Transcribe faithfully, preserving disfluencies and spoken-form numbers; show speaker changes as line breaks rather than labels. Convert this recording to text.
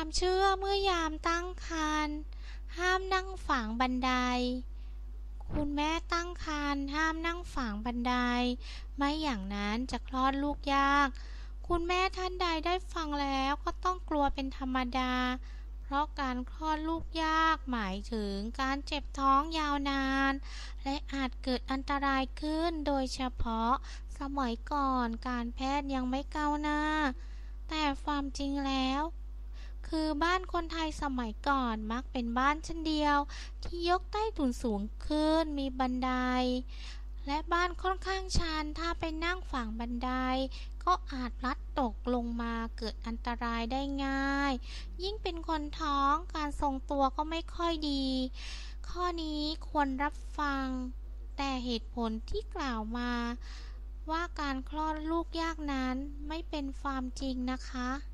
ความเชื่อเมื่อยามตั้งครรภ์ห้ามนั่งฝางบันไดคุณแม่ตั้งครรภ์ห้ามนั่งฝางบันไดไม่อย่างนั้นจะคลอดลูกยากคุณแม่ท่านใดได้ฟังแล้วก็ต้องกลัวเป็นธรรมดาเพราะการคลอดลูกยากหมายถึงการเจ็บท้องยาวนานและอาจเกิดอันตรายขึ้นโดยเฉพาะสมัยก่อนการแพทย์ยังไม่ก้าวหน้าแต่ความจริงแล้วคือบ้านคนไทยสมัยก่อนมักเป็นบ้านชั้นเดียวที่ยกใต้ถุนสูงขึ้นมีบันไดและบ้านค่อนข้างชันถ้าไปนั่งฝั่งบันไดก็อาจพลัดตกลงมาเกิดอันตรายได้ง่ายยิ่งเป็นคนท้องการทรงตัวก็ไม่ค่อยดีข้อนี้ควรรับฟังแต่เหตุผลที่กล่าวมาว่าการคลอดลูกยากนั้นไม่เป็นความจริงนะคะ